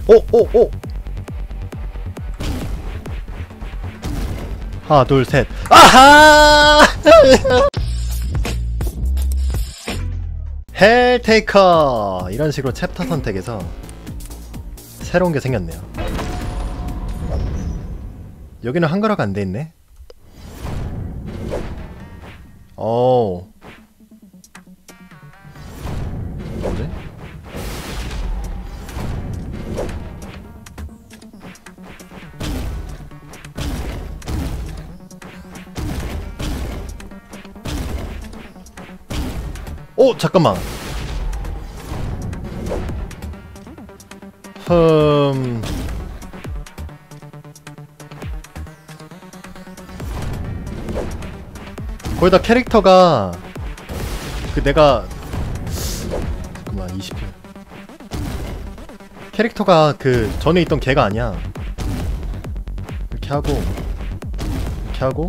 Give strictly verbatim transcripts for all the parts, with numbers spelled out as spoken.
오, 오, 오. 하나, 둘, 셋. 아하! 헬테이커! 이런 식으로 챕터 선택에서 새로운 게 생겼네요. 여기는 한글화가 안 돼 있네. 오. 뭐지? 오, 잠깐만. 흠. 거기다 캐릭터가 그 내가 잠깐만 이십 회 캐릭터가 그 전에 있던 걔가 아니야. 이렇게 하고 이렇게 하고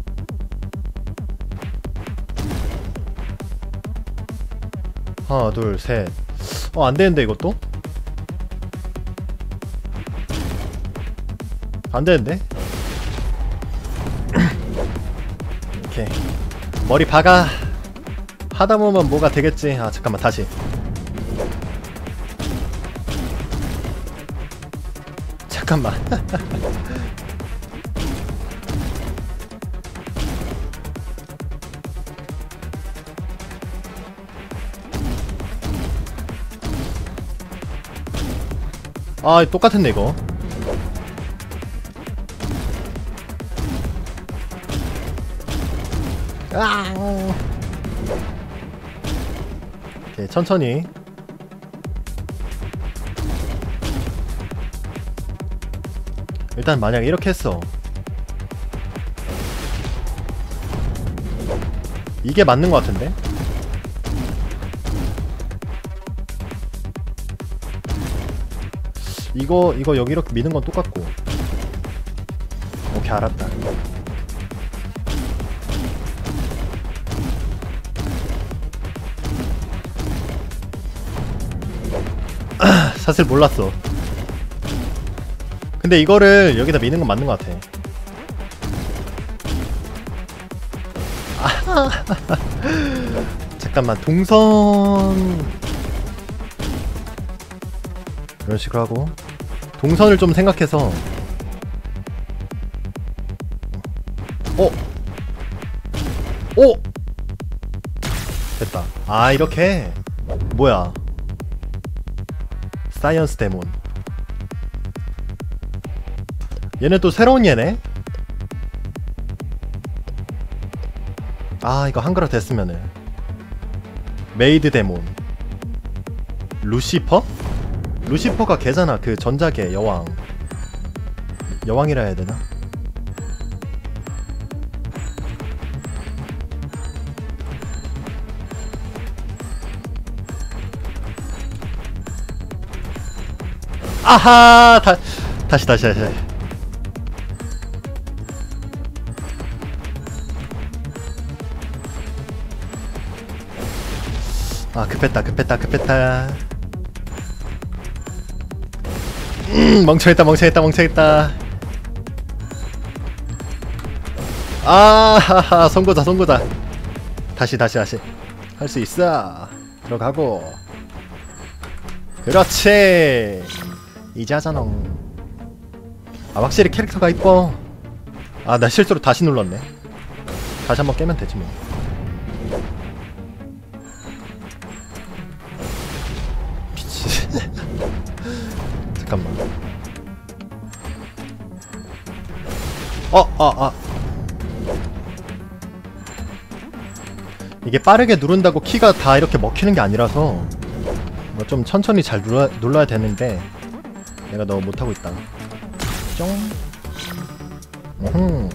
하나 둘 셋. 어, 안되는데 이것도? 안되는데? 오케이 머리 박아. 하다보면 뭐가 되겠지. 아 잠깐만 다시. 잠깐만. 아 똑같은데 이거. 아 오케이 천천히. 일단 만약에 이렇게 했어. 이게 맞는 것 같은데? 이거 이거 여기 이렇게 미는 건 똑같고. 오케이 알았다. 사실 몰랐어. 근데 이거를 여기다 미는 건 맞는 것 같아. 아 잠깐만 동선 이런 식으로 하고 동선을 좀 생각해서. 어? 오! 됐다. 아 이렇게. 뭐야 사이언스 데몬. 얘는 또 새로운 얘네? 아 이거 한글화 됐으면은 메이드 데몬. 루시퍼? 루시퍼가 걔잖아. 그 전작의 여왕. 여왕이라 해야 되나? 아하! 다, 다시 다시 다시. 아 급했다 급했다 급했다. 음 멍청했다 멍청했다 멍청했다. 아하하 선고다 선고다. 다시 다시 다시 할 수 있어. 들어가고. 그렇지 이제 하잖아. 아 확실히 캐릭터가 이뻐. 아 나 실수로 다시 눌렀네. 다시 한번 깨면 되지 뭐. 미치. 잠깐만. 어, 어, 아. 이게 빠르게 누른다고 키가 다 이렇게 먹히는 게 아니라서 뭐 좀 천천히 잘 눌러, 눌러야 되는데 내가 너무 못하고 있다. 쫑. 으흠.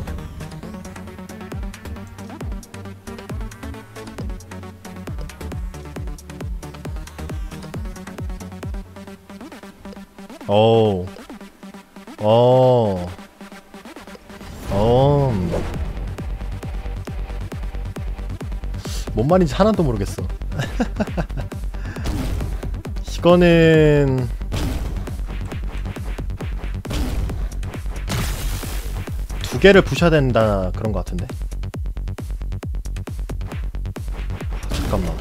오. 오. 오. 뭔 말인지 하나도 모르겠어. 이거는 두 개를 부셔야 된다 그런 것 같은데. 잠깐만.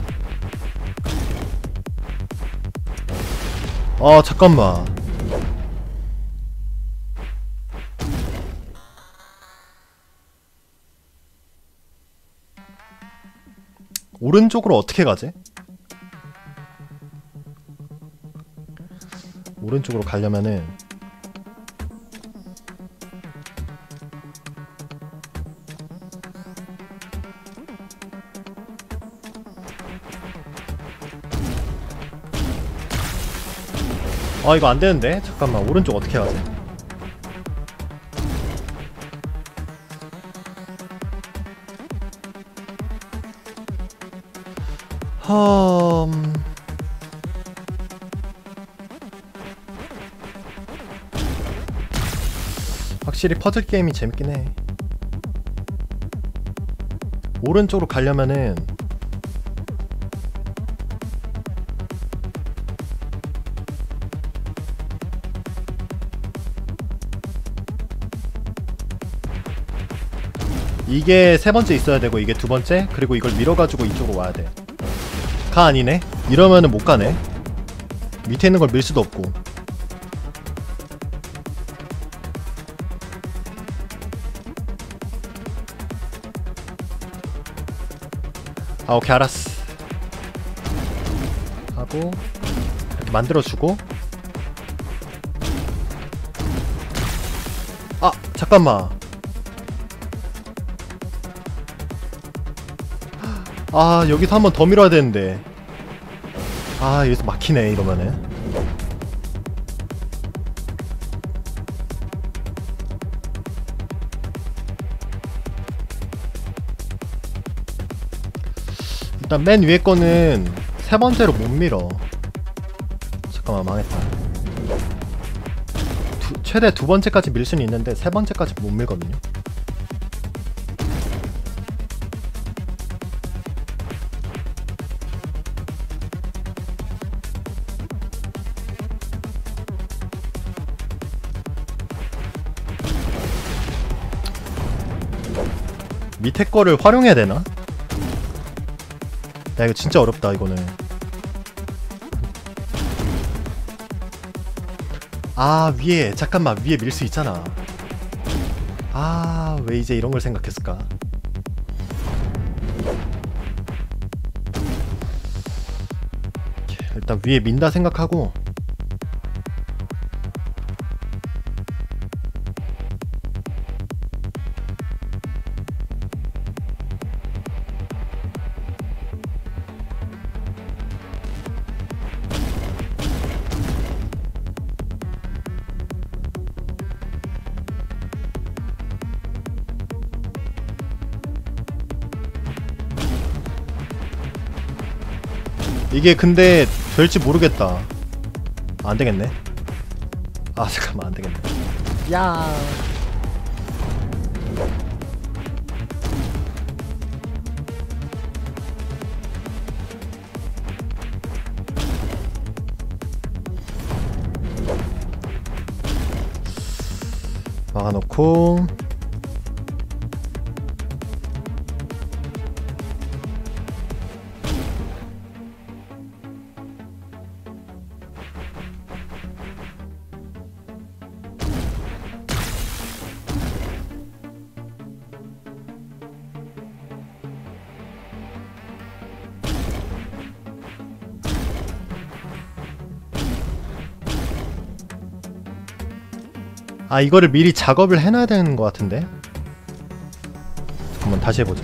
어 잠깐만. 오른쪽으로 어떻게 가지? 오른쪽으로 가려면은 아 이거 안되는데? 잠깐만 오른쪽 어떻게 가지? 험... 확실히 퍼즐 게임이 재밌긴 해. 오른쪽으로 가려면은 이게 세 번째 있어야 되고 이게 두 번째, 그리고 이걸 밀어가지고 이쪽으로 와야 돼. 가 아니네? 이러면은 못 가네. 밑에 있는 걸 밀 수도 없고. 아 오케이 알았어. 하고 이렇게 만들어주고. 아 잠깐만. 아 여기서 한 번 더 밀어야 되는데. 아 여기서 막히네 이러면은. 일단 맨 위에 거는 세 번째로 못 밀어. 잠깐만 망했다. 두, 최대 두 번째까지 밀 수는 있는데 세 번째까지 못 밀거든요. 밑에 거를 활용해야 되나? 야 이거 진짜 어렵다 이거는. 아 위에 잠깐만 위에 밀 수 있잖아. 아 왜 이제 이런 걸 생각했을까? 일단 위에 민다 생각하고. 이게 근데 될지 모르겠다. 아, 안되겠네. 아 잠깐만 안되겠네. 야 막아놓고. 아 이거를 미리 작업을 해놔야 되는 것 같은데. 한번 다시 해보자.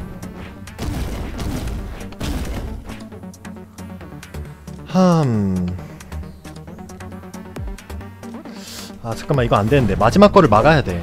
흠... 아 잠깐만 이거 안되는데. 마지막 거를 막아야 돼.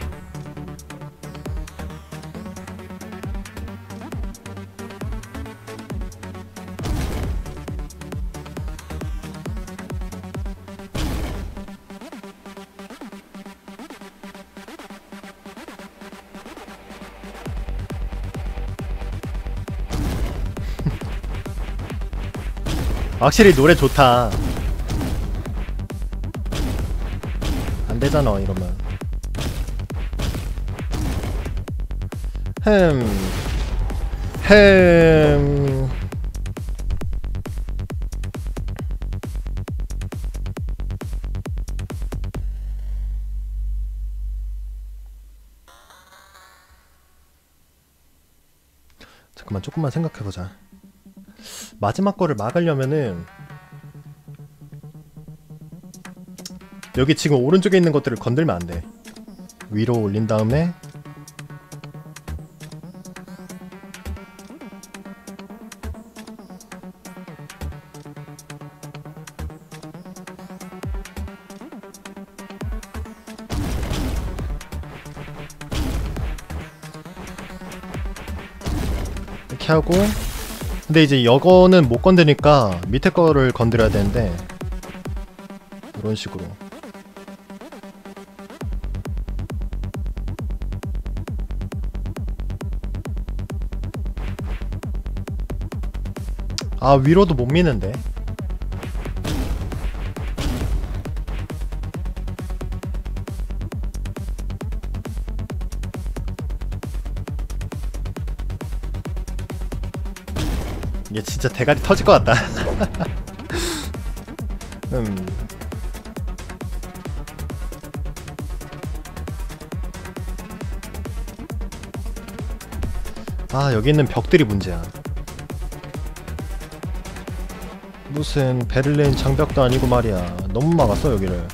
확실히 노래 좋다. 안되잖아 이러면. 흠. 흠. 잠깐만 조금만 생각해보자. 마지막 거를 막으려면은 여기 지금 오른쪽에 있는 것들을 건들면 안 돼. 위로 올린 다음에 이렇게 하고, 근데 이제 이거는 못 건드니까 밑에 거를 건드려야 되는데 이런 식으로. 아, 위로도 못 미는데. 이게 진짜 대가리 터질 것 같다. 음. 아, 여기 있는 벽들이 문제야. 무슨 베를린 장벽도 아니고 말이야. 너무 막았어 여기를.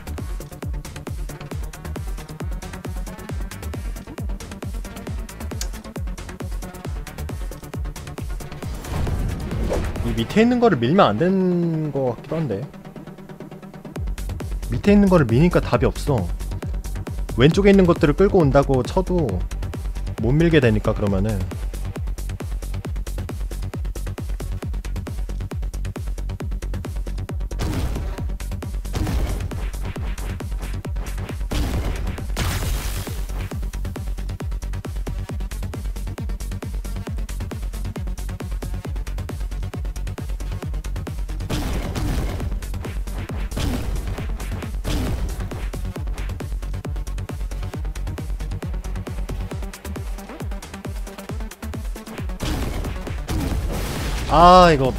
이 밑에 있는 거를 밀면 안 되는 거 같기도 한데. 밑에 있는 거를 미니까 답이 없어. 왼쪽에 있는 것들을 끌고 온다고 쳐도 못 밀게 되니까. 그러면은 아, 이거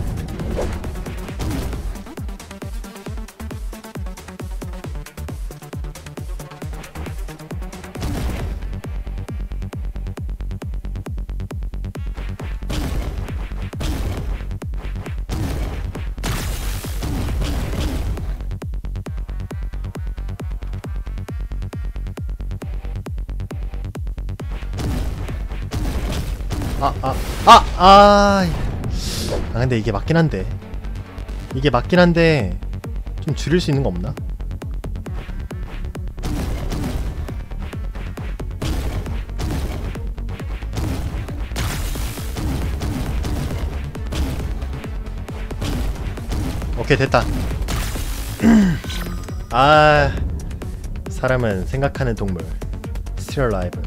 아, 아, 아, 아, 아, 근데 이게 맞긴 한데. 이게 맞긴 한데 좀 줄일 수 있는 거 없나? 오케이, 됐다. 아, 사람은 생각하는 동물. Still alive.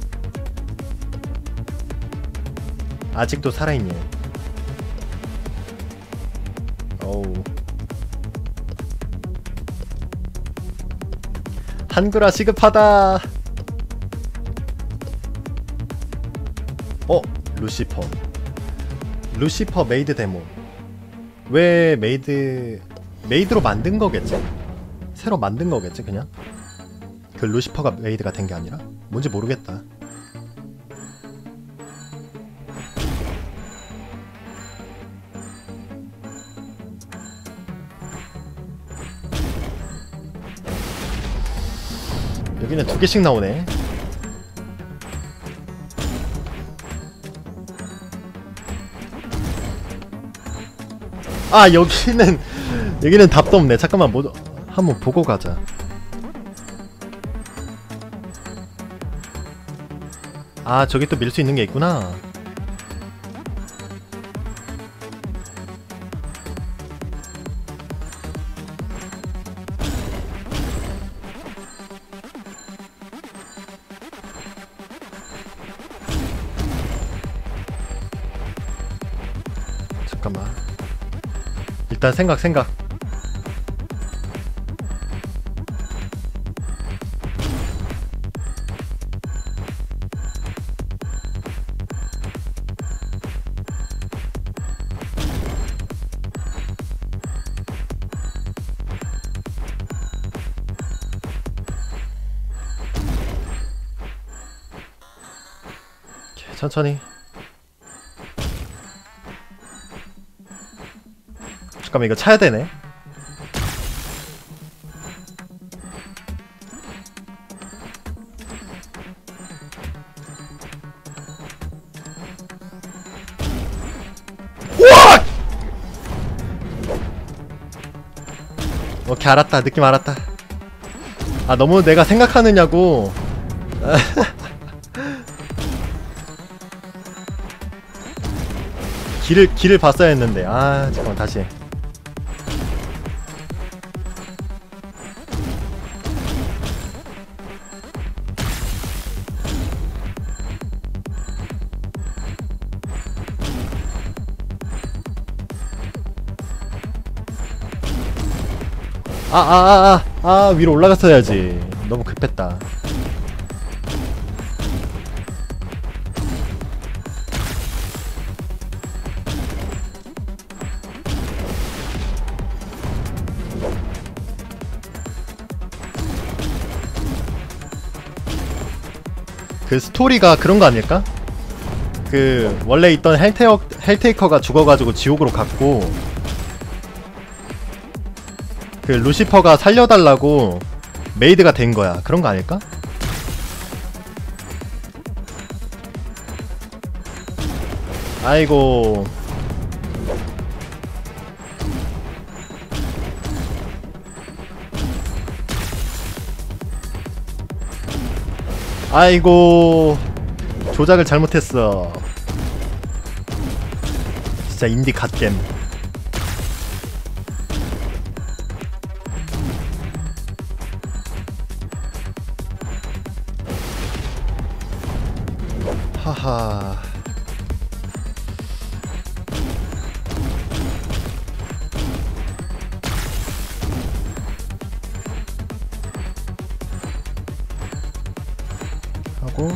아직도 살아있네. 어우. 한글화 시급하다. 어? 루시퍼. 루시퍼 메이드 데모. 왜 메이드... 메이드로 만든 거겠지? 새로 만든 거겠지 그냥? 그 루시퍼가 메이드가 된 게 아니라? 뭔지 모르겠다. 여기는 두 개씩 나오네. 아, 여기는 여기는 답도 없네. 잠깐만, 뭐 한번 보고 가자. 아, 저기 또 밀 수 있는 게 있구나. 잠깐만. 일단 생각 생각. 천천히. 잠깐만 이거 차야 되네. 우와! 오케이 알았다. 느낌 알았다. 아 너무 내가 생각하느냐고. 길을 길을 봤어야 했는데. 아 잠깐만 다시. 아 아 아 아 아 위로 올라갔어야지. 너무 급했다. 그 스토리가 그런 거 아닐까? 그 원래 있던 헬테어, 헬테이커가 죽어가지고 지옥으로 갔고 그 루시퍼가 살려달라고 메이드가 된 거야. 그런 거 아닐까? 아이고. 아이고. 조작을 잘못했어. 진짜 인디 갓겜. 하하. 하고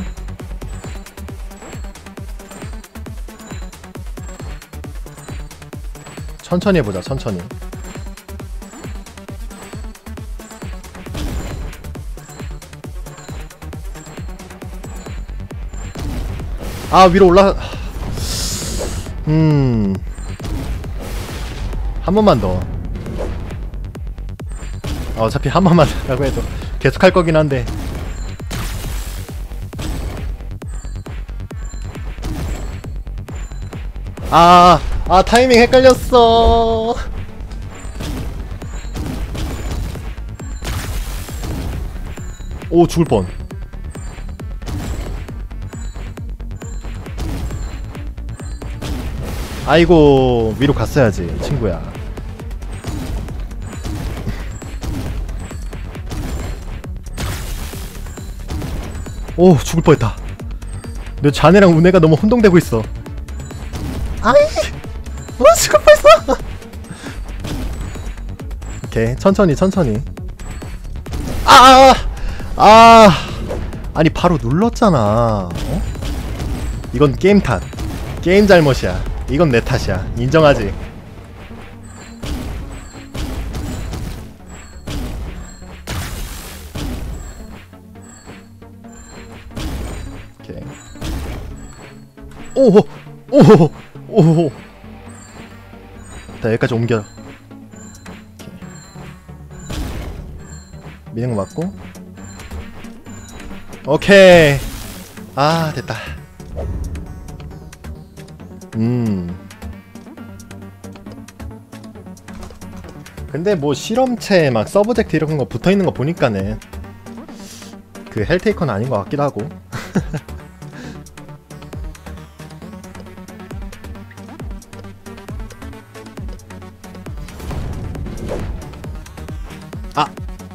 천천히 해보자. 천천히. 아 위로 올라. 음. 한 번만 더. 아, 어차피 한 번만 라고 해도 계속 할 거긴 한데. 아, 아 타이밍 헷갈렸어. 오 죽을 뻔. 아이고 위로 갔어야지 친구야. 오 죽을 뻔했다. 내 자네랑 우네가 너무 혼동되고 있어. 아이 어 죽을 뻔했어. 오케이 천천히 천천히. 아아 아, 아, 아니 바로 눌렀잖아. 어? 이건 게임 탓. 게임 잘못이야. 이건 내 탓이야. 인정하지? 오케이. 오호! 오호! 오호! 자, 여기까지 옮겨. 오케이. 미는 거 맞고. 오케이! 아, 됐다. 음. 근데 뭐 실험체 막 서브젝트 이런 거 붙어있는 거 보니까는 그 헬테이커는 아닌 것 같기도 하고. 아!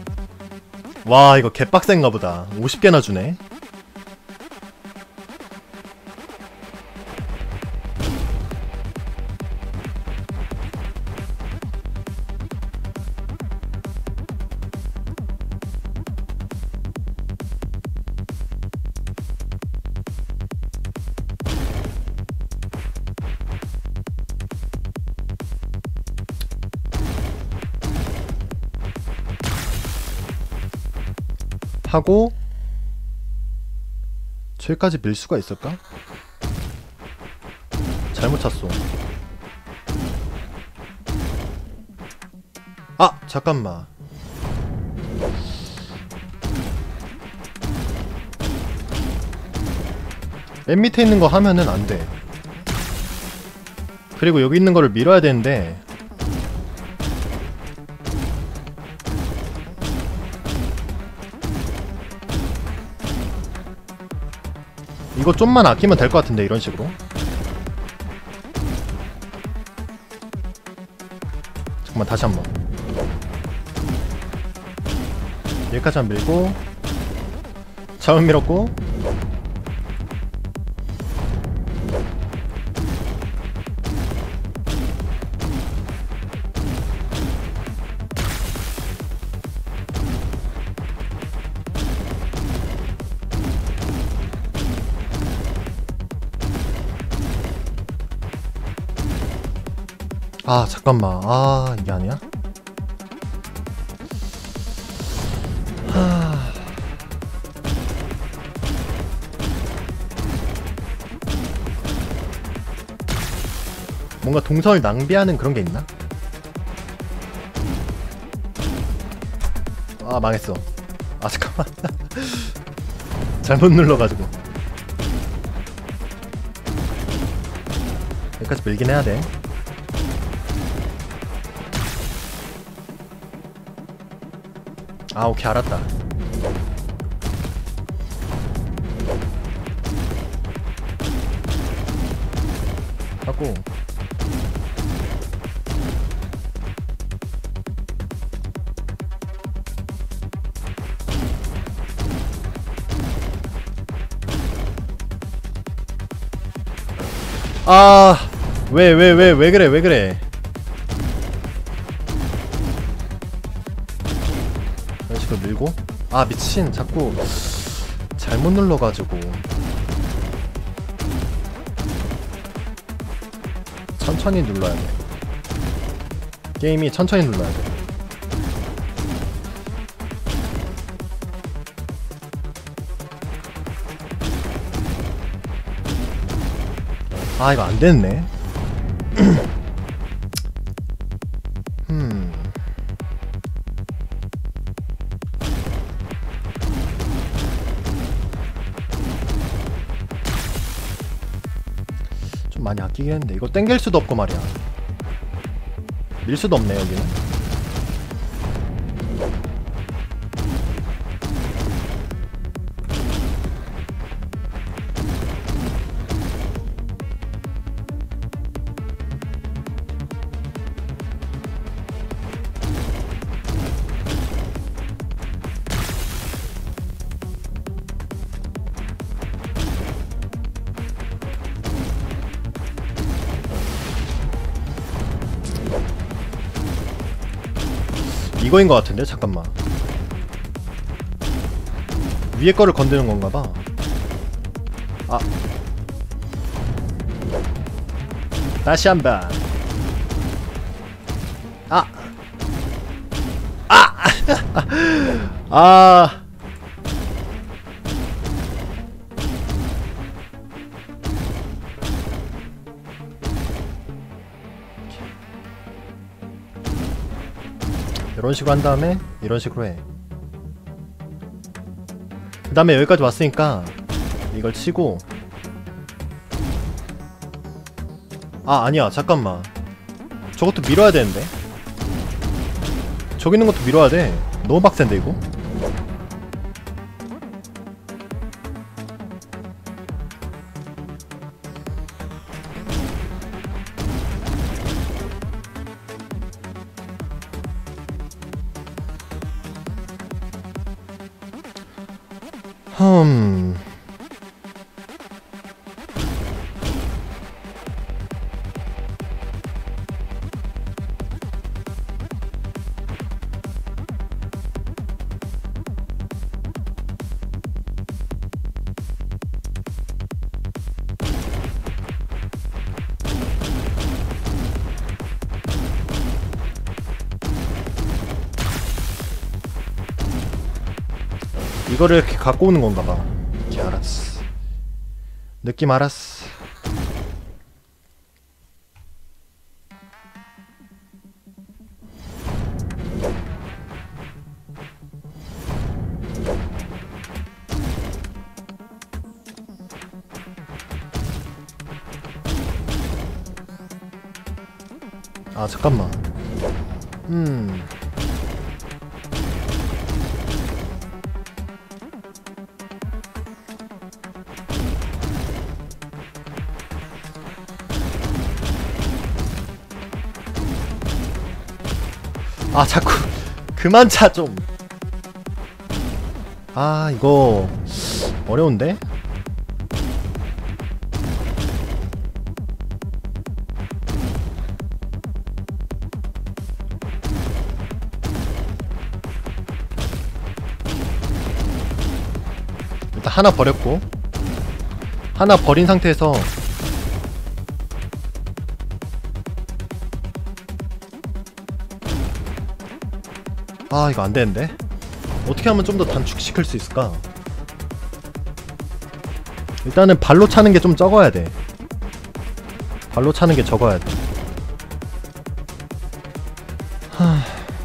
와 이거 개빡센가 보다. 오십 개나 주네. 하고 저기까지 밀 수가 있을까? 잘못 찼어. 아! 잠깐만. 맨 밑에 있는 거 하면은 안 돼. 그리고 여기 있는 거를 밀어야 되는데 이거 좀만 아끼면 될 것 같은데, 이런 식으로. 잠깐만, 다시 한번. 여기까지만 밀고 잘못 밀었고. 아 잠깐만, 아 이게 아니야? 하... 뭔가 동선을 낭비하는 그런 게 있나? 아 망했어. 아 잠깐만. 잘못 눌러가지고. 여기까지 밀긴 해야 돼. 아 오케이, 알았다. 하고 아 왜 왜 왜 왜 그래 왜 그래. 이런 식으로 밀고. 아 미친, 자꾸 잘못 눌러가지고. 천천히 눌러야 돼. 게임이 천천히 눌러야 돼. 아 이거 안 됐네. 음. 좀 많이 아끼긴 했는데 이거 땡길 수도 없고 말이야. 밀 수도 없네 여기는. 이거인 것 같은데? 잠깐만. 위에 거를 건드는 건가봐. 아 다시 한번. 아 아! 아 이런 식으로 한 다음에 이런 식으로 해. 그 다음에 여기까지 왔으니까 이걸 치고. 아 아니야 잠깐만, 저것도 밀어야 되는데. 저기 있는 것도 밀어야 돼. 너무 빡센데 이거? 흠... 이거를 이렇게 갖고 오는 건가 봐. 오케이, 알았어. 느낌 알았어. 아 잠깐만. 음. 아 자꾸 그만 차 좀. 아 이거 어려운데? 일단 하나 버렸고, 하나 버린 상태에서 아 이거 안되는데? 어떻게 하면 좀 더 단축시킬 수 있을까? 일단은 발로 차는 게 좀 적어야 돼. 발로 차는 게 적어야 돼. 하...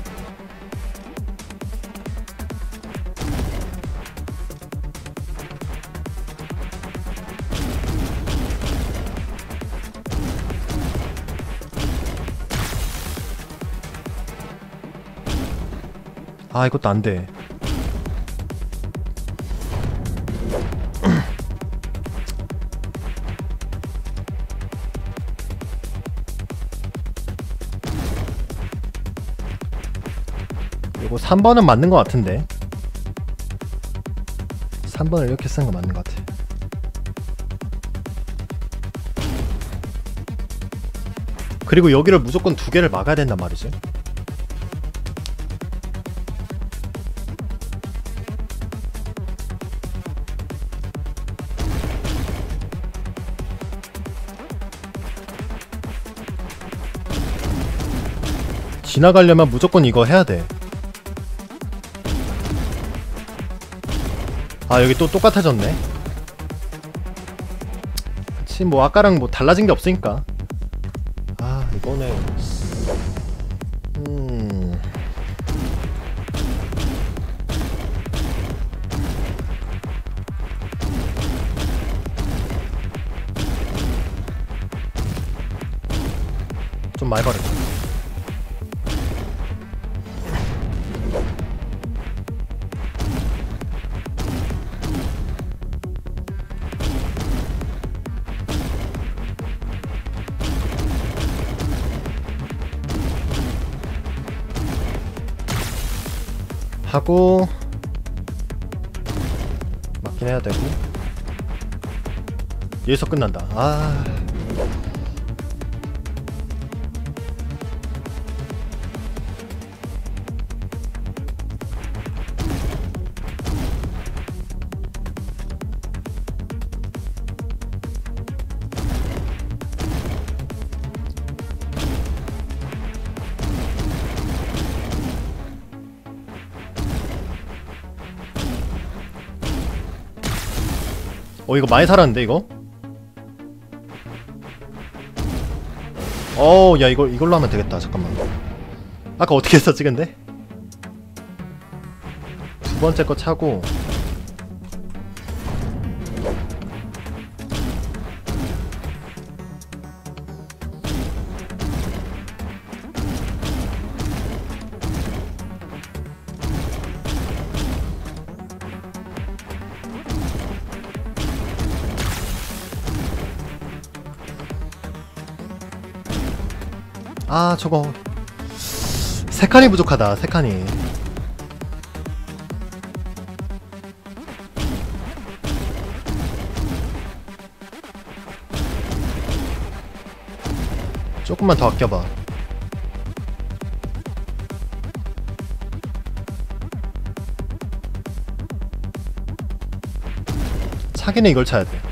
아 이것도 안돼. 이거 삼 번은 맞는 것 같은데. 삼 번을 이렇게 쓰는 거 맞는 것 같아. 그리고 여기를 무조건 두 개를 막아야 된단 말이지. 지나가려면 무조건 이거 해야 돼. 아 여기 또 똑같아졌네. 그치 뭐 아까랑 뭐 달라진 게 없으니까. 아 이거는 음... 좀 많이 버렸다. 하고 맞긴 해야 되고. 여기서 끝난다. 아 어 이거 많이 살았는데 이거? 어우 야 이거 이걸로 하면 되겠다. 잠깐만. 아까 어떻게 했었지 근데? 두 번째 거 차고 아 저거 세 칸이 부족하다. 세 칸이. 조금만 더 아껴봐. 차기는 이걸 차야 돼.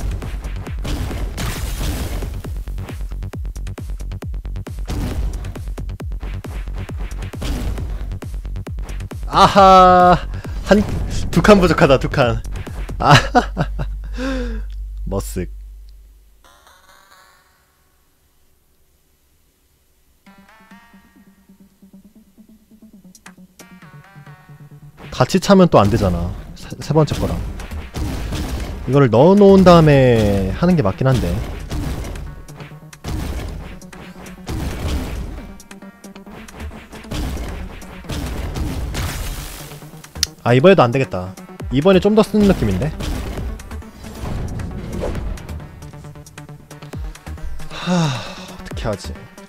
아하 한 두 칸 부족하다. 두 칸. 아하하하 머쓱. 같이 차면 또 안되잖아. 세, 세 번째 거랑. 이거를 넣어놓은 다음에 하는 게 맞긴 한데. 아 이번에도 안되겠다. 이번에 좀 더 쓰는 느낌인데. 하... 어떻게 하지?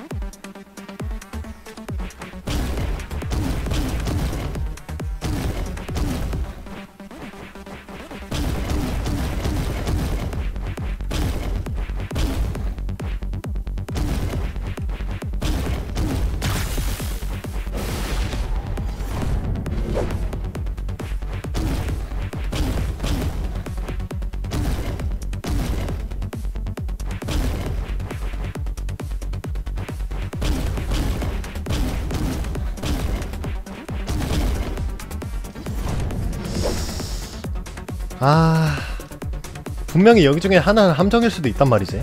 아... 분명히 여기 중에 하나는 함정일 수도 있단 말이지.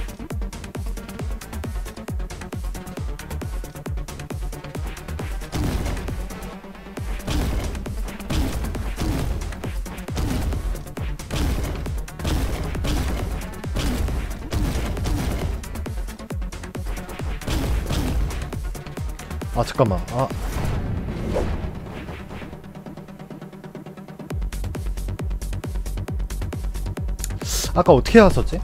아 잠깐만. 아 아까 어떻게 왔었지?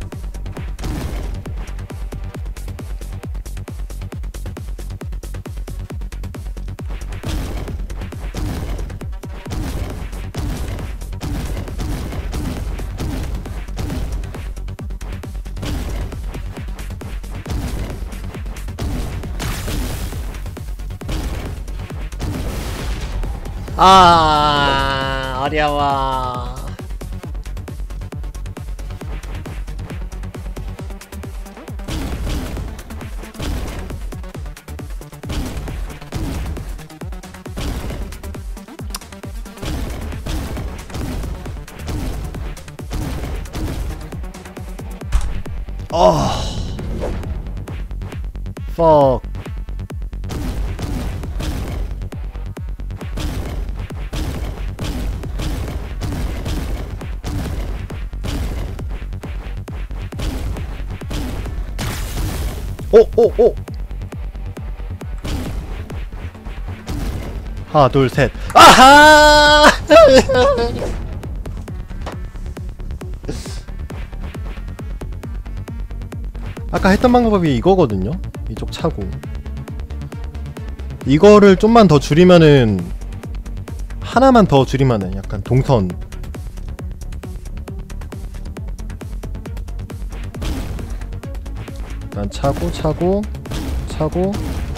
아 어려워. 어. fuck. 오, 오, 오. 하나, 둘, 셋. 아하! 아까 했던 방법이 이거거든요? 이쪽 차고. 이거를 좀만 더 줄이면은, 하나만 더 줄이면은 약간 동선. 일단 차고, 차고, 차고.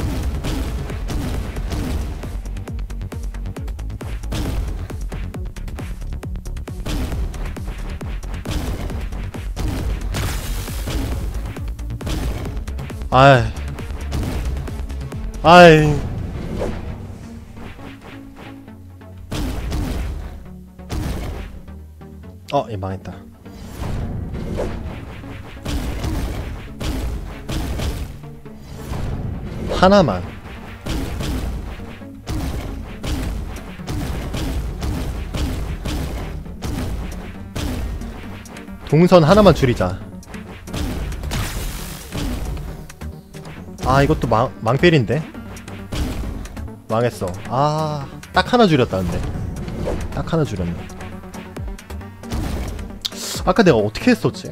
아이. 아이. 어, 얘 망했다. 하나만. 동선 하나만 줄이자. 아 이것도 망, 망필인데? 망했어. 아 딱 하나 줄였다 근데. 딱 하나 줄였네. 아까 내가 어떻게 했었지?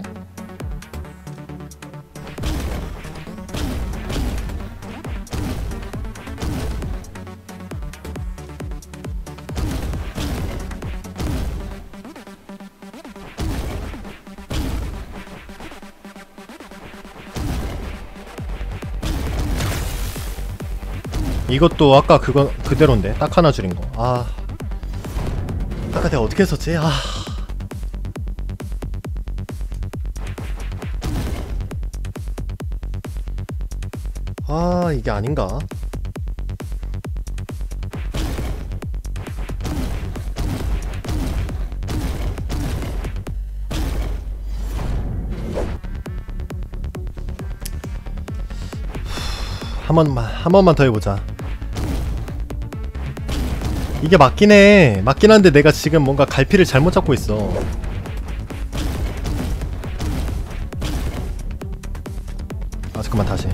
이것도 아까 그거 그대로인데 딱 하나 줄인 거. 아 아까 내가 어떻게 했었지? 아, 아 이게 아닌가? 한 번만 한 번만 더 해보자. 이게 맞긴 해. 맞긴 한데 내가 지금 뭔가 갈피를 잘못 잡고 있어. 아 잠깐만 다시.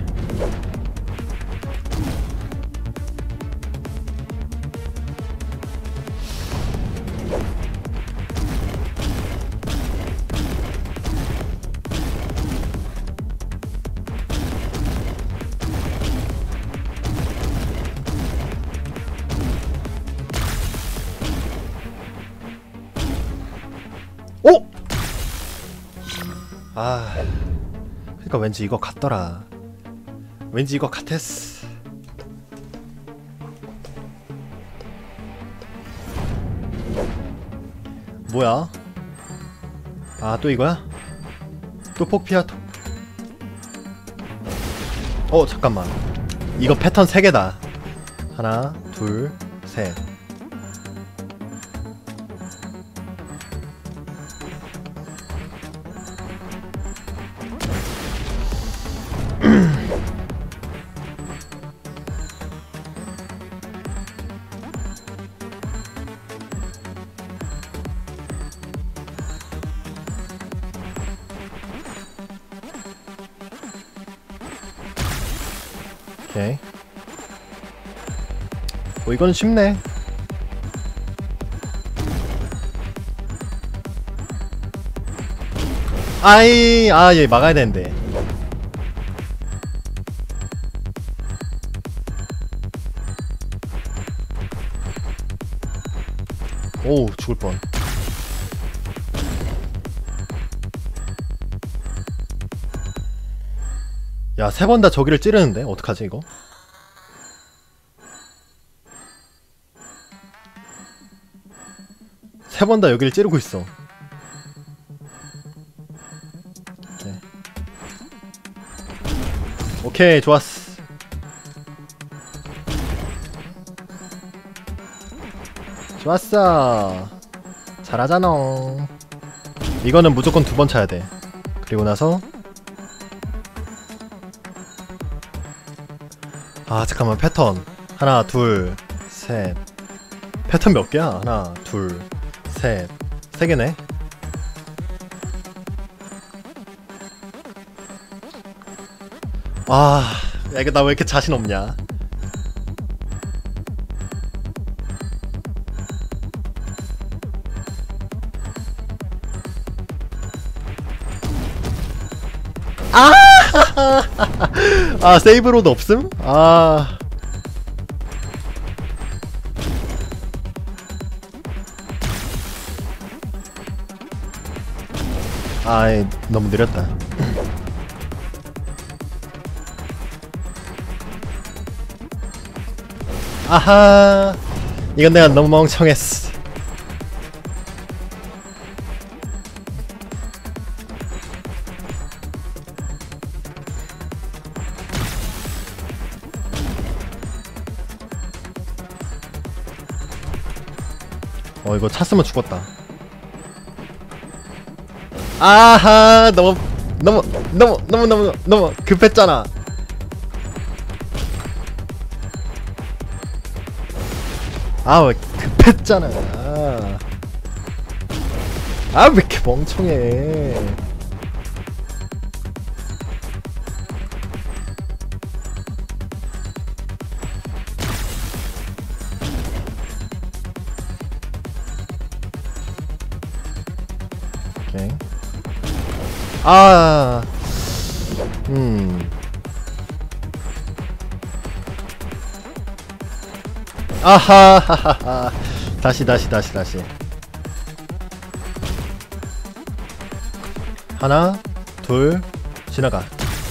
아, 그러니까 왠지 이거 같더라. 왠지 이거 같았어. 뭐야? 아, 또 이거야? 또 폭피야? 또... 어, 잠깐만. 이거 패턴 세 개다. 하나, 둘, 셋. 오케이. 뭐 이건 쉽네. 아이, 아, 얘 막아야 되는데. 오, 죽을 뻔. 야, 세 번 다 저기를 찌르는데? 어떡하지, 이거? 세 번 다 여기를 찌르고 있어. 오케이, 오케이, 좋았어. 좋았어. 잘하잖아. 이거는 무조건 두 번 차야 돼. 그리고 나서 아, 잠깐만. 패턴 하나, 둘, 셋. 패턴 몇 개야? 하나, 둘, 셋. 세 개네. 아, 야, 이거 나 왜 이렇게 자신 없냐? 아! 아, 세이브로드 없음? 아. 아이, 너무 느렸다. 아하. 이건 내가 너무 멍청했어. 어, 이거 찼으면 죽었다. 아하, 너무 너무 너무 너무 너무 너무 급했잖아. 아, 왜 급했잖아. 아, 왜 이렇게 멍청해. 오케이. 아, 음. 아하하하. 다시 다시 다시 다시. 하나, 둘, 지나가.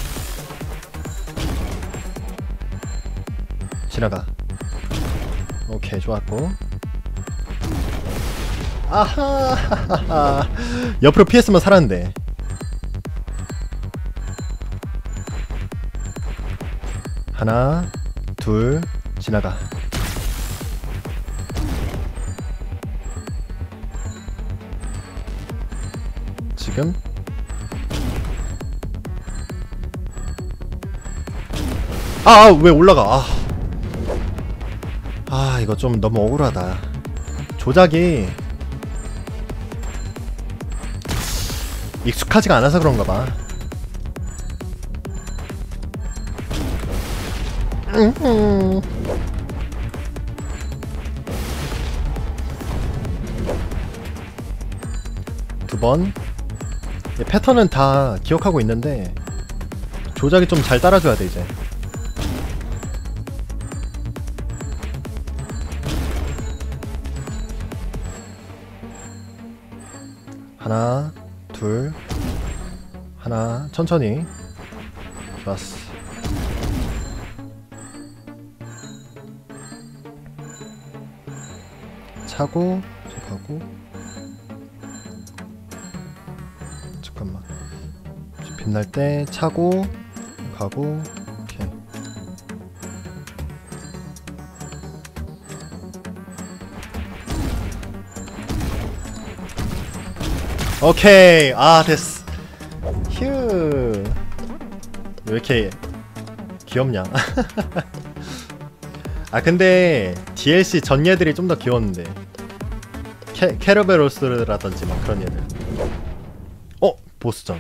지나가. 오케이, 좋았고. 아하. 옆으로 피했으면 살았는데. 하나, 둘, 지나가. 지금 아, 왜 올라가. 아, 아, 이거 좀 너무 억울하다. 조작이 익숙하지가 않아서 그런가봐. 두 번. 패턴은 다 기억하고 있는데 조작이 좀 잘 따라줘야 돼 이제. 하나, 둘, 하나 천천히. 좋았어. 차고 저 가고. 잠깐만. 빛날 때 차고 가고. 오케이. 오케이. 아 됐어. 휴. 왜 이렇게 귀엽냐? 아 근데 디엘씨 전 얘들이 좀 더 귀여웠는데. 캐, 캐러베로스라든지 막 그런 얘들. 어? 보스전.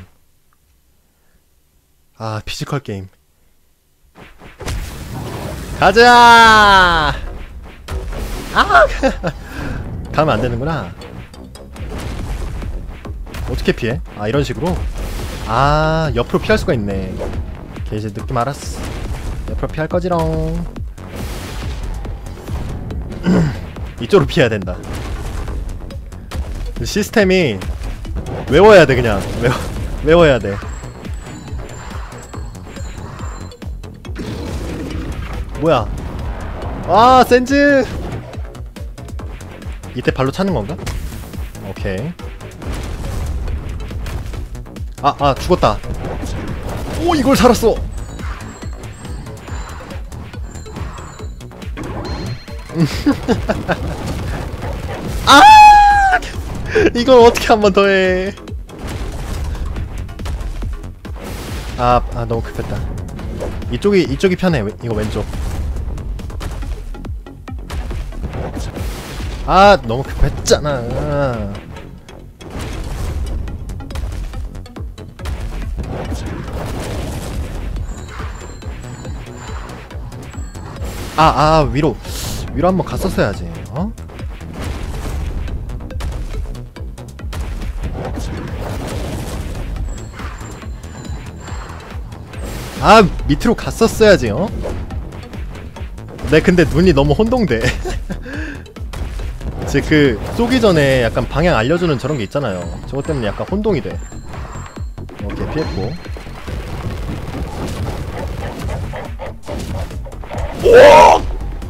아 피지컬 게임. 가자! 아! 가면 안 되는구나. 어떻게 피해? 아 이런 식으로? 아 옆으로 피할 수가 있네. 오케이 이제 느낌 알았어. 옆으로 피할 거지롱. 이쪽으로 피해야 된다. 시스템이 외워야 돼. 그냥 외워, 외워야 돼. 뭐야? 아 센즈. 이때 발로 차는 건가? 오케이. 아, 아, 죽었다. 오, 이걸 살았어. 아! 이걸 어떻게 한 번 더 해? 아, 아, 너무 급했다. 이쪽이, 이쪽이 편해. 이거 왼쪽. 아, 너무 급했잖아. 아, 아, 위로. 위로 한번 갔었어야지. 어? 아, 밑으로 갔었어야지. 어? 네, 근데 눈이 너무 혼동돼. 제 그 쏘기 전에 약간 방향 알려주는 저런 게 있잖아요. 저것 때문에 약간 혼동이 돼. 오케이, 피했고. 오!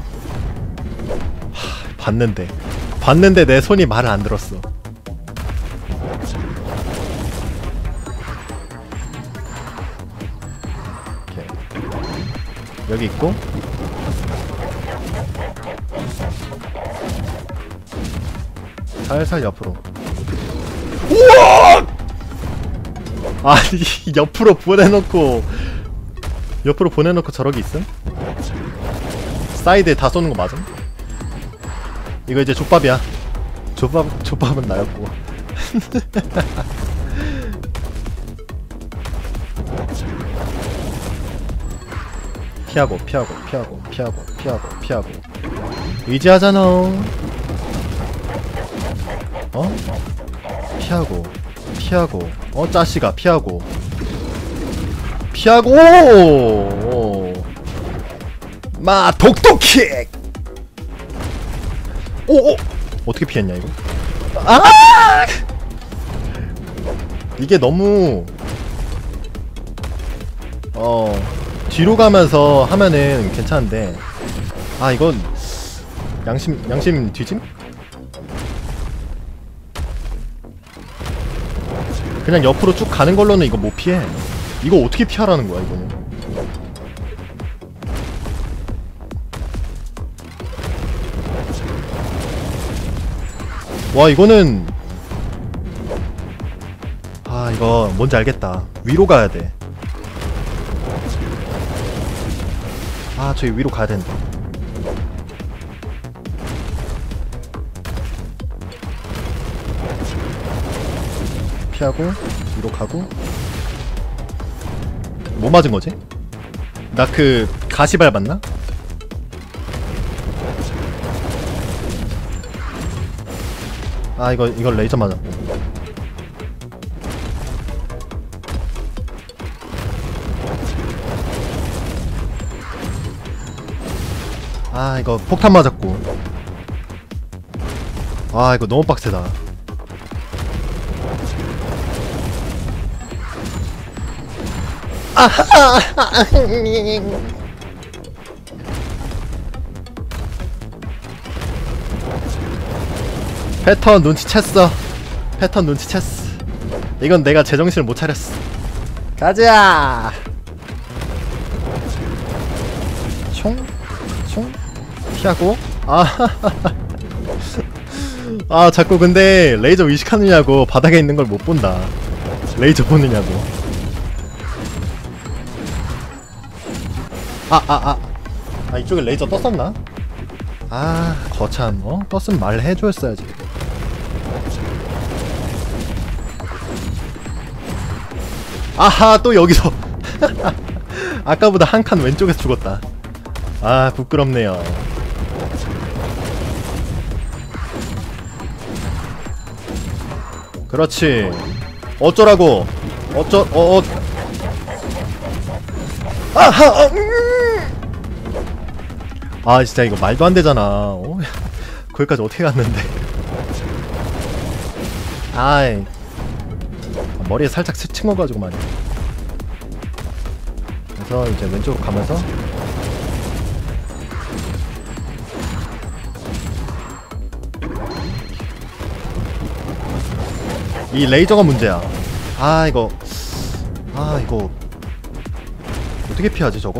하, 봤는데 봤는데 내 손이 말을 안 들었어. 오케이. 여기 있고. 살살 옆으로. 우와! 아니 옆으로 보내놓고 옆으로 보내놓고 저러기 있음? 사이드에 다 쏘는 거 맞음? 이거 이제 족밥이야. 족밥, 족밥은 나였고. 피하고, 피하고, 피하고, 피하고, 피하고, 피하고. 의지하잖아. 어? 피하고, 피하고. 어, 짜식아, 피하고. 피하고! 마 독도킥! 오오! 어떻게 피했냐 이거? 아! 이게 너무 어 뒤로 가면서 하면은 괜찮은데 아 이건 양심 양심 뒤짐? 그냥 옆으로 쭉 가는 걸로는 이거 못 피해. 이거 어떻게 피하라는 거야 이거는? 와 이거는 아 이거 뭔지 알겠다. 위로 가야 돼. 아 저기 위로 가야 된다. 피하고 위로 가고. 뭐 맞은 거지? 나 그 가시 밟았나? 아 이거 이거 레이저 맞았고. 아 이거 폭탄 맞았고. 아 이거 너무 빡세다. 패턴 눈치챘어. 패턴 눈치챘어. 이건 내가 제정신을 못 차렸어. 가자. 총, 총 피하고. 아, 아 자꾸 근데 레이저 의식하느냐고 바닥에 있는 걸 못 본다. 레이저 보느냐고. 아, 아, 아, 아 이쪽에 레이저 떴었나? 아, 거참. 어? 떴으면 말해줬어야지. 아하, 또 여기서. 아까보다 한 칸 왼쪽에서 죽었다. 아, 부끄럽네요. 그렇지. 어쩌라고. 어쩌, 어, 어. 아하, 어, 음. 아, 진짜 이거 말도 안 되잖아. 어? 거기까지 어떻게 갔는데. 아이. 머리에 살짝 스친 거 가지고 말이야. 그래서 이제 왼쪽으로 가면서 이 레이저가 문제야. 아 이거 아 이거 어떻게 피하지 저거?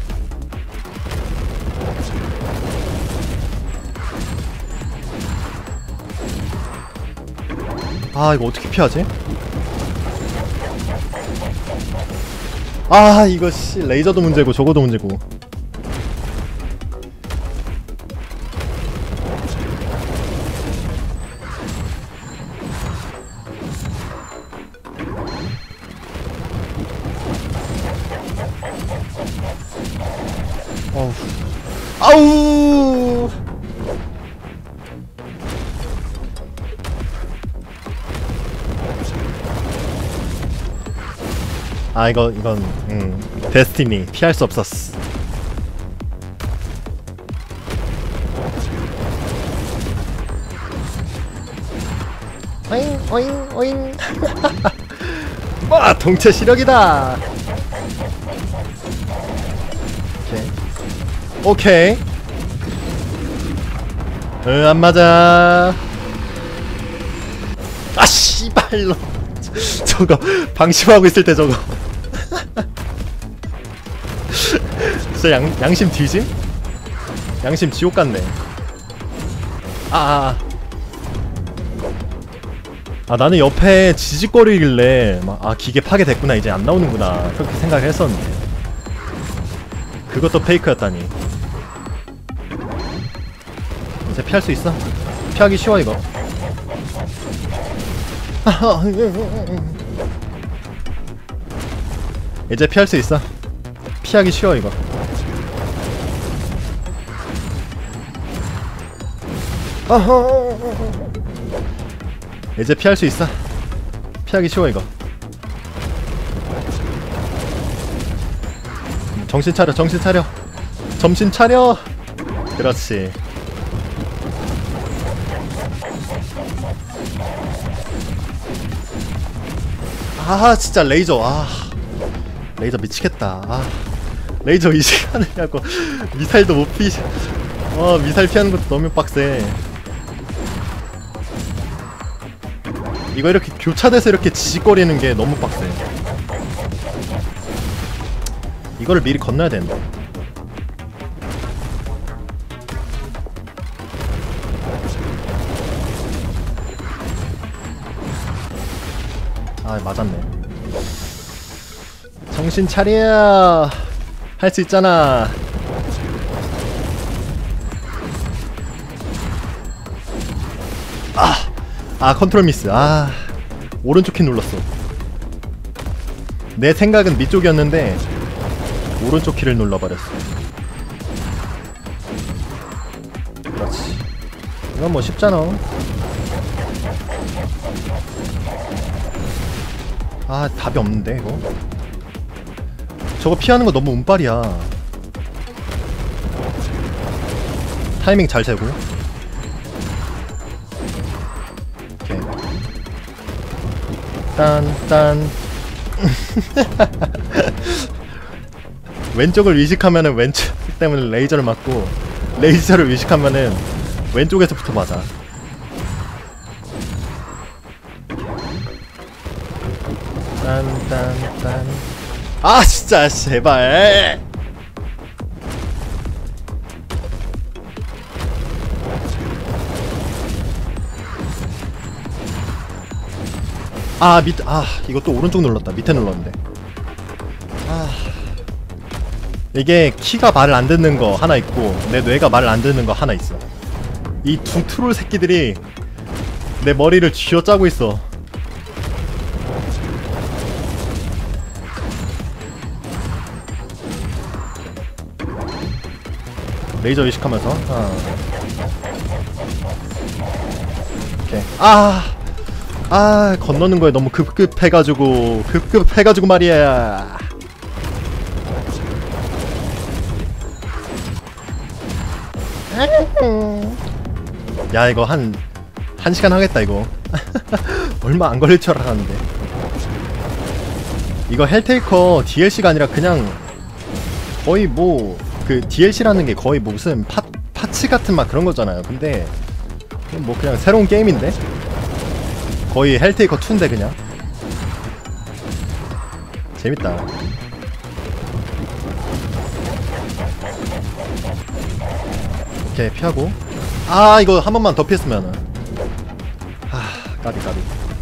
아 이거 어떻게 피하지? 아 이거 씨 레이저도 문제고 저거도 문제고. 어우 아우 아 이거 이건 음 데스티니 피할 수 없었어. 오잉 오잉 오잉. 와 동체 시력이다. 오케이 오케이. 응 안 맞아. 아 씨발로. 저거 방심하고 있을 때 저거. 진짜 양, 양심 뒤짐? 양심 지옥 같네. 아, 아, 아 나는 옆에 지직거리길래 막 아 기계 파괴됐구나 이제 안 나오는구나 그렇게 생각을 했었는데 그것도 페이크였다니. 이제 피할 수 있어? 피하기 쉬워 이거. 이제 피할 수 있어. 피하기 쉬워 이거. 이제 피할 수 있어. 피하기 쉬워 이거. 정신 차려 정신 차려 정신 차려. 그렇지. 아 진짜 레이저. 아 레이저 미치겠다. 아 레이저 의식하느냐고. 미사일도 못 피. 어 미사일 피하는 것도 너무 빡세. 이거 이렇게 교차돼서 이렇게 지직거리는 게 너무 빡세. 이거를 미리 건너야 된다. 아 맞았네. 정신 차려. 할 수 있잖아. 아! 아 컨트롤 미스. 아 오른쪽 키 눌렀어. 내 생각은 밑쪽이었는데 오른쪽 키를 눌러버렸어. 그렇지. 이건 뭐 쉽잖아. 아 답이 없는데 이거. 저거 피하는 거 너무 운빨이야. 타이밍 잘 재고. 오케이. 딴딴. 왼쪽을 의식하면은 왼쪽 때문에 레이저를 맞고 레이저를 의식하면은 왼쪽에서부터 맞아. 딴딴딴. 아 진짜 제발. 아 밑, 아 이거 또 오른쪽 눌렀다. 밑에 눌렀는데. 아 이게 키가 말을 안 듣는 거 하나 있고 내 뇌가 말을 안 듣는 거 하나 있어. 이 두 트롤 새끼들이 내 머리를 쥐어짜고 있어. 레이저 의식하면서. 아. 오케이. 아. 아 건너는 거에 너무 급급해가지고 급급해가지고 말이야. 야 이거 한 한 시간 하겠다 이거. 얼마 안 걸릴 줄 알았는데. 이거 헬테이커 디엘씨가 아니라 그냥 거의 뭐 그 디엘씨라는 게 거의 무슨 파, 파츠 같은 막 그런 거잖아요. 근데 뭐 그냥 새로운 게임인데 거의 헬테이커 투인데 그냥 재밌다. 오케이 피하고. 아 이거 한 번만 더 피했으면은. 아 까비 까비.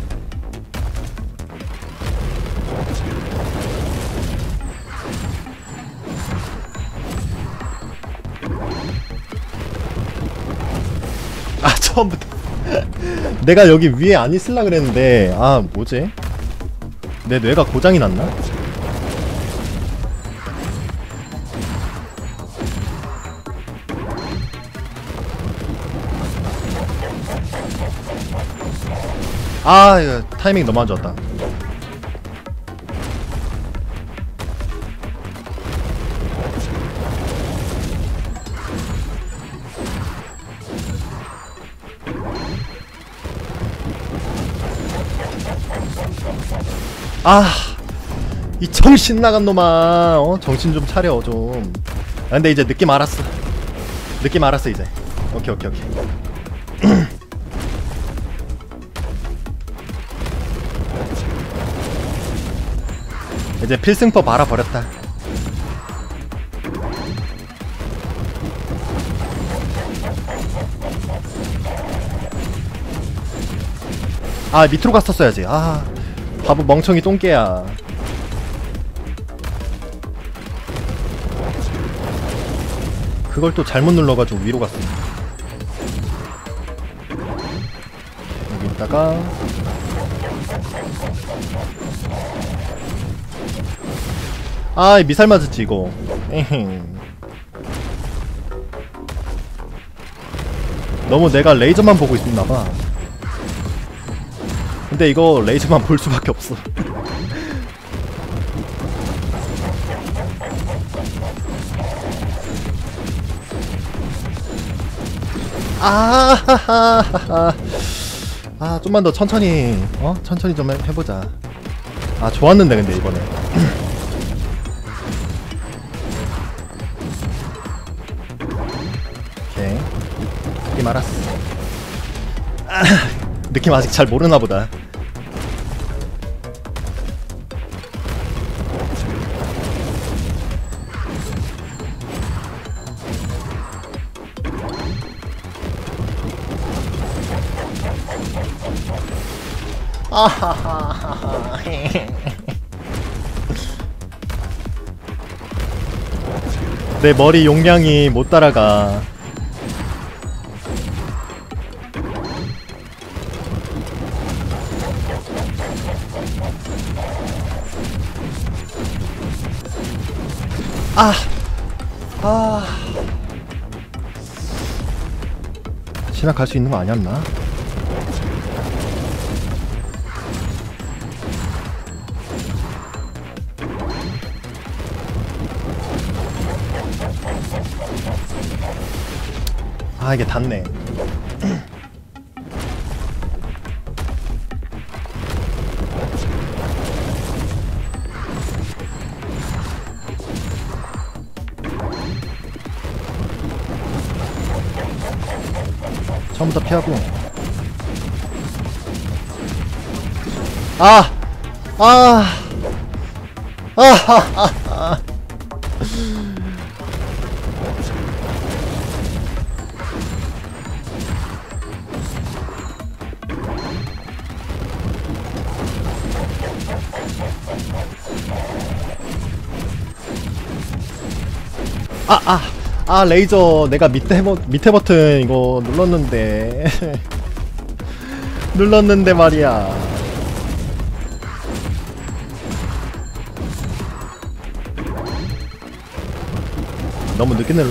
아 처음부터 내가 여기 위에 안 있을라 그랬는데 아 뭐지? 내 뇌가 고장이 났나? 아 이거 타이밍 너무 안 좋았다. 아, 이 정신 나간 놈아, 어? 정신 좀 차려 좀. 아, 근데 이제 느낌 알았어. 느낌 알았어 이제. 오케이 오케이 오케이. 이제 필승법 알아버렸다. 아 밑으로 갔었어야지. 아 바보 멍청이 똥개야. 그걸 또 잘못 눌러가지고 위로 갔어. 여기 있다가 아 미사일 맞았지 이거. 에헴. 너무 내가 레이저만 보고 있었나봐. 근데 이거 레이저만 볼 수밖에 없어. 아하하하. 아 좀만 더 천천히 어 천천히 좀 해, 해보자. 아 좋았는데 근데 이번에. 오케이 느낌 알았어. 아, 느낌 아직 잘 모르나 보다. 아하하하하. 내 머리 용량이 못 따라가. 아, 아, 진학할 수 있는 거 아니었나? 아 이게 닿네. 처음부터 피하고. 아! 아! 아! 아! 아! 아! 아! 아 레이저 내가 밑에 버, 밑에 버튼 이거 눌렀는데 눌렀는데 말이야. 너무 늦게 눌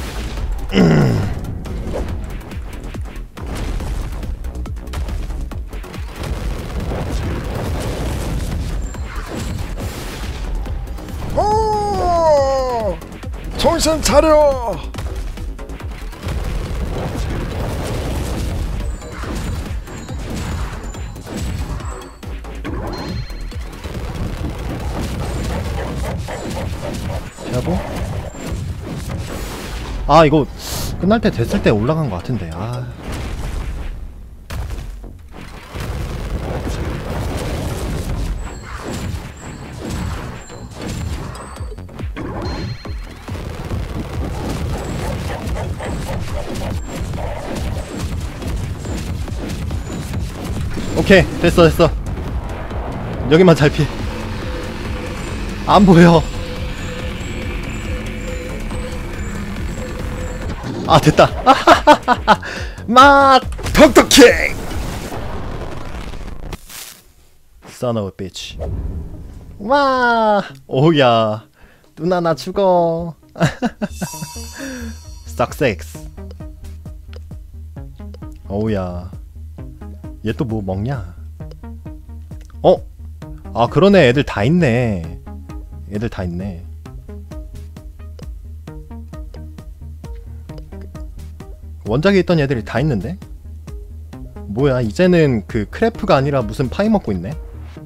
어! 정신 차려! 피하고. 아 이거 끝날 때 됐을 때 올라간 것 같은데. 아 오케이 됐어 됐어. 여기만 잘 피해. 안 보여. 아 됐다. 막 톡톡킹! son of a bitch. 와 오야 누나 나 죽어. success. 오우야 얘 또 뭐 먹냐? 어? 아 그러네. 애들 다 있네. 애들 다 있네. 원작에 있던 애들이 다 있는데? 뭐야 이제는 그 크래프가 아니라 무슨 파이 먹고 있네?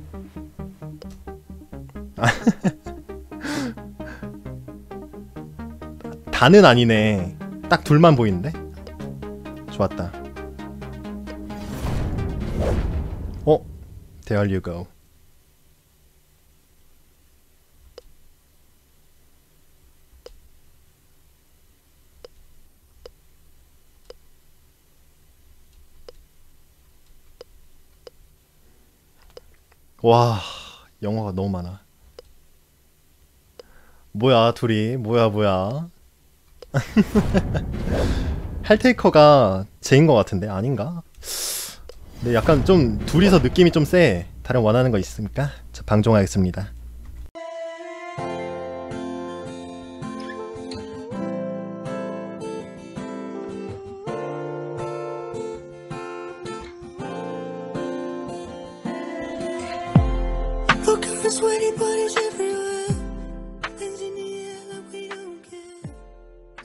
다는 아니네. 딱 둘만 보이는데? 좋았다. 어? There you go. 와 영화가 너무 많아. 뭐야 둘이 뭐야 뭐야. 헬테이커가 쟤인 것 같은데 아닌가? 근데 약간 좀 둘이서 느낌이 좀 세. 다른 원하는 거 있으니까 자, 방종하겠습니다. Look at his sweaty, but he's